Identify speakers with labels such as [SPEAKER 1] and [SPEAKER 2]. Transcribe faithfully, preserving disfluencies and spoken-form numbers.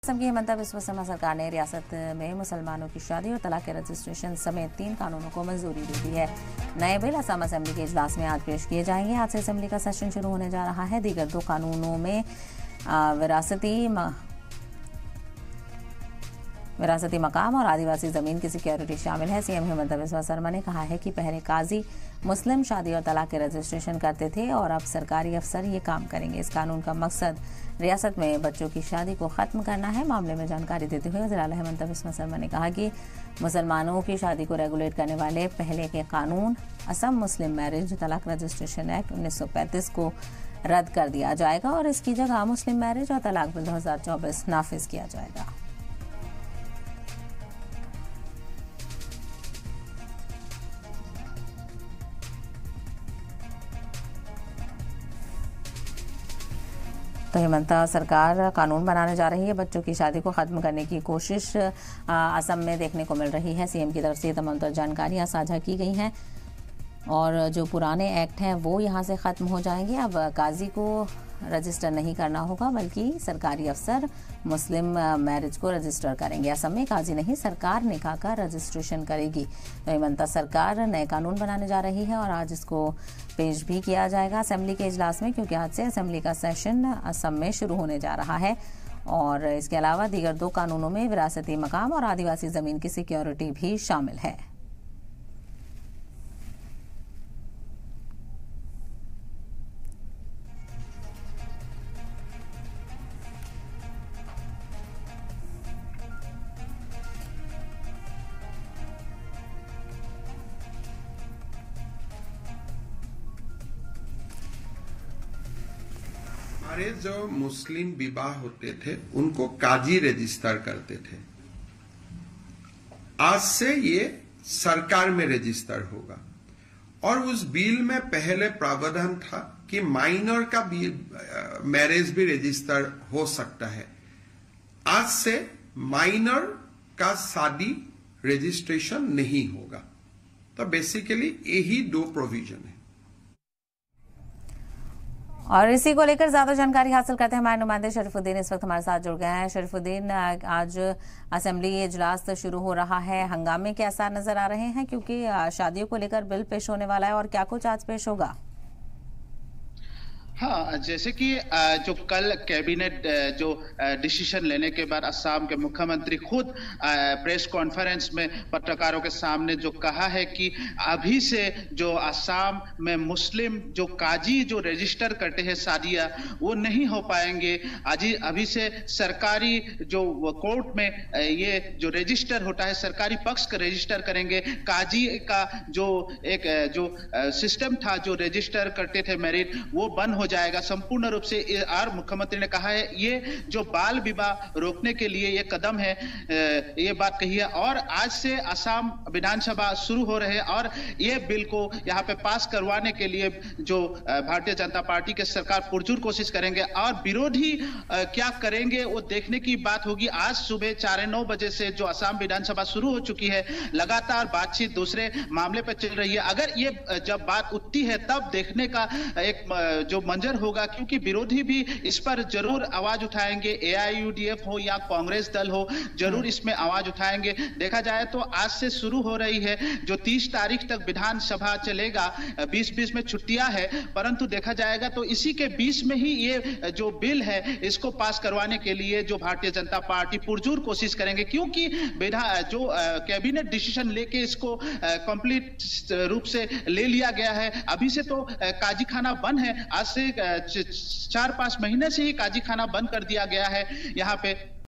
[SPEAKER 1] असम की हिमंता बिस्वा शर्मा सरकार ने रियासत में मुसलमानों की शादी और तलाक के रजिस्ट्रेशन समेत तीन कानूनों को मंजूरी दे दी है। नए बिल असम असेंबली के इजलास में आज पेश किए जाएंगे। आज से असेंबली का सेशन शुरू होने जा रहा है। दीगर दो कानूनों में विरासती विरासती मकाम और आदिवासी जमीन की सिक्योरिटी शामिल है। सीएम हिमंता बिस्वा शर्मा ने कहा है कि पहले काजी मुस्लिम शादी और तलाक के रजिस्ट्रेशन करते थे और अब सरकारी अफसर ये काम करेंगे। इस कानून का मकसद रियासत में बच्चों की शादी को खत्म करना है। मामले में जानकारी देते हुए वज़ीर आला हिमंता बिस्वा शर्मा ने कहा कि मुसलमानों की शादी को रेगुलेट करने वाले पहले के कानून असम मुस्लिम मैरिज तलाक रजिस्ट्रेशन एक्ट उन्नीस सौ पैंतीस को रद्द कर दिया जाएगा और इसकी जगह मुस्लिम मैरिज और तलाक बिल दो हजार चौबीस नाफिज किया जाएगा। तो हिमंता सरकार कानून बनाने जा रही है। बच्चों की शादी को खत्म करने की कोशिश असम में देखने को मिल रही है। सीएम की तरफ से तमाम तर जानकारियां साझा की गई हैं और जो पुराने एक्ट हैं वो यहां से खत्म हो जाएंगे। अब काजी को रजिस्टर नहीं करना होगा बल्कि सरकारी अफसर मुस्लिम मैरिज को रजिस्टर करेंगे। असम में काजी नहीं, सरकार निकाह का रजिस्ट्रेशन करेगी। तो हिमंता सरकार नए कानून बनाने जा रही है और आज इसको पेश भी किया जाएगा असेंबली के इजलास में, क्योंकि आज से असेंबली का सेशन असम में शुरू होने जा रहा है। और इसके अलावा दीगर दो कानूनों में विरासती मकाम और आदिवासी जमीन की सिक्योरिटी भी शामिल है।
[SPEAKER 2] हमारे जो मुस्लिम विवाह होते थे उनको काजी रजिस्टर करते थे। आज से ये सरकार में रजिस्टर होगा और उस बिल में पहले प्रावधान था कि माइनर का भी मैरिज भी रजिस्टर हो सकता है। आज से माइनर का शादी रजिस्ट्रेशन नहीं होगा। तो बेसिकली यही दो प्रोविजन है।
[SPEAKER 1] और इसी को लेकर ज्यादा जानकारी हासिल करते हैं हमारे नुमाइंदे शरीफुद्दीन इस वक्त हमारे साथ जुड़ गए हैं। शरीफुद्दीन, आज असेंबली इजलास शुरू हो रहा है, हंगामे के आसार नजर आ रहे हैं क्योंकि शादियों को लेकर बिल पेश होने वाला है और क्या कुछ आज पेश होगा?
[SPEAKER 3] हाँ, जैसे कि जो कल कैबिनेट जो डिसीजन लेने के बाद असम के मुख्यमंत्री खुद प्रेस कॉन्फ्रेंस में पत्रकारों के सामने जो कहा है कि अभी से जो असम में मुस्लिम जो काजी जो रजिस्टर करते हैं शादियां वो नहीं हो पाएंगे। आज अभी से सरकारी जो कोर्ट में ये जो रजिस्टर होता है सरकारी पक्ष का रजिस्टर करेंगे। काजी का जो एक जो सिस्टम था जो रजिस्टर करते थे मैरिज वो बंद हो जाएगा संपूर्ण रूप से। और मुख्यमंत्री ने कहा है ये जो बाल विवाह रोकने के लिए ये कदम है, ये बात कही है। और आज से असम विधानसभा शुरू हो रहे हैं और ये बिल को यहाँ पे पास करवाने के लिए जो भारतीय जनता पार्टी के सरकार पुरजोर कोशिश करेंगे और विरोधी क्या करेंगे वो देखने की बात होगी। आज सुबह साढ़े नौ बजे से जो असम विधानसभा शुरू हो चुकी है, लगातार बातचीत दूसरे मामले पर चल रही है। अगर ये जब बात उठती है तब देखने का एक जो मंजर होगा, क्योंकि विरोधी भी इस पर जरूर आवाज उठाएंगे। एआईयूडीएफ हो या कांग्रेस दल हो, जरूर इसमें आवाज उठाएंगे। देखा जाए तो आज से शुरू हो रही है जो तीस तारीख तक विधानसभा चलेगा। बीस बीस में छुट्टियां है, परंतु देखा जाएगा तो इसी के बीच में ही ये जो बिल है इसको पास करवाने के लिए जो भारतीय जनता पार्टी पुरजोर कोशिश करेंगे, क्योंकि जो कैबिनेट डिसीजन लेके इसको कंप्लीट रूप से ले लिया गया है। अभी से तो काजी खाना बंद है, आज से चार पांच महीने से ही काजी खाना बंद कर दिया गया है यहाँ पे।